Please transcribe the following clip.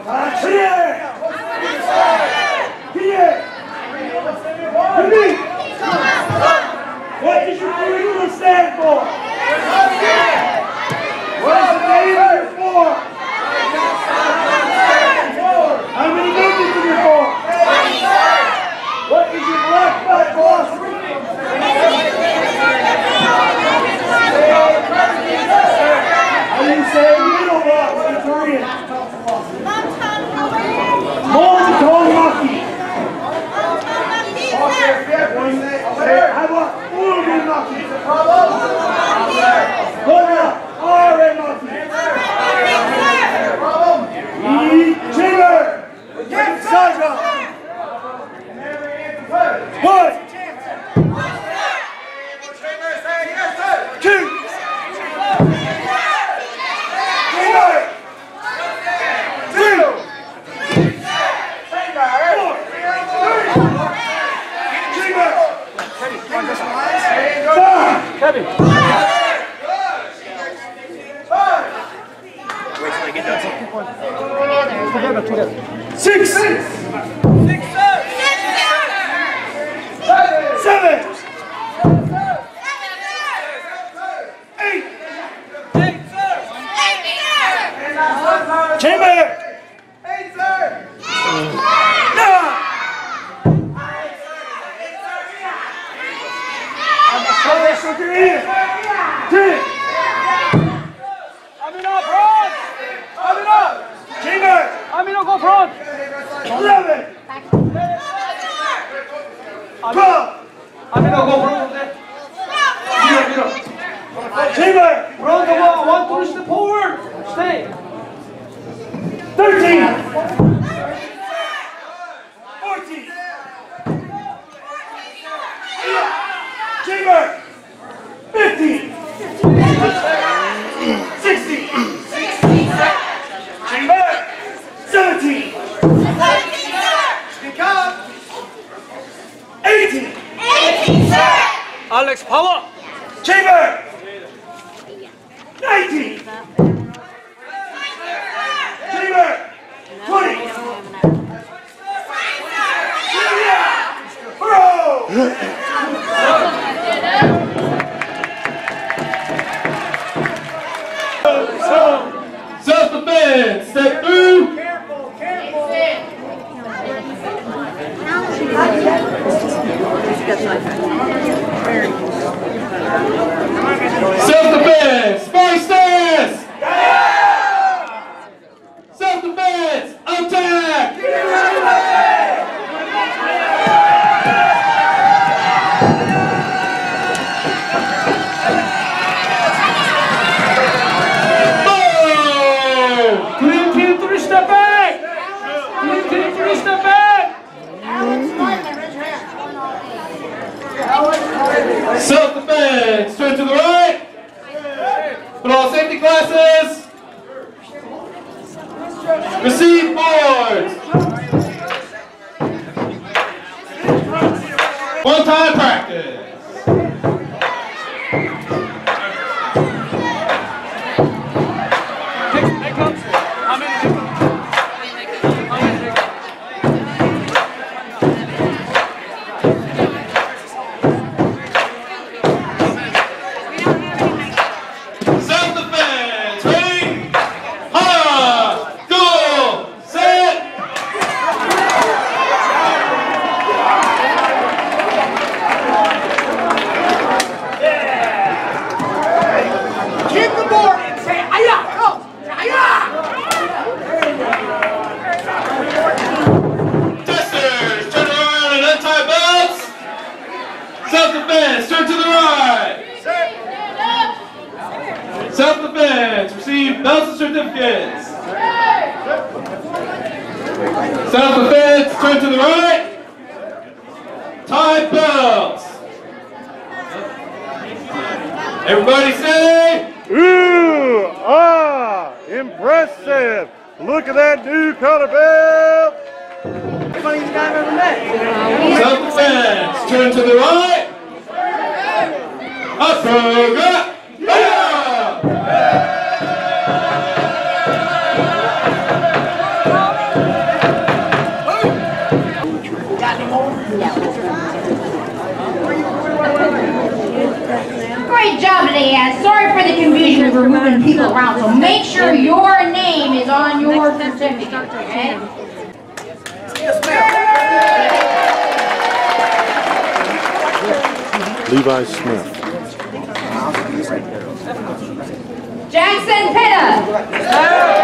What does your blue eagle stand for? What is the name of your form? How many movements in your form? What is your black flag philosophy? How do you say middle block in Korean? Montonaki. How about Urugunaki? Arenaki. Chamber. Saga. One. Two. Kevin. Wait till I get done. Together. Six. Seven. Eight. Chamber. Amino go front. 11. 12. Amino go front. Chamber. Front one push the forward. Stay. 13. 14. Chamber. 15. 16. Chamber. 17. 18. Alex, power. Chamber. 19. Chamber. 20. Bro. Self-defense, step through. Self-defense, spy stance! Self-defense, attack! Clean team, 3 step back! Clean team, 3 step back! Self-defense, turn to the right. Put all safety glasses. Receive boards. One-time practice. Self-defense, turn to the right. Self-defense, receive belts and certificates. Self-defense, turn to the right. Tie belts. Everybody say, ooh, ah, impressive. Look at that new color belt. self-defense, turn to the right. Asoga. Yeah! And sorry for the confusion of we're moving people around, so make sure your name is on your certificate, okay? Levi Smith. Jackson Pitta.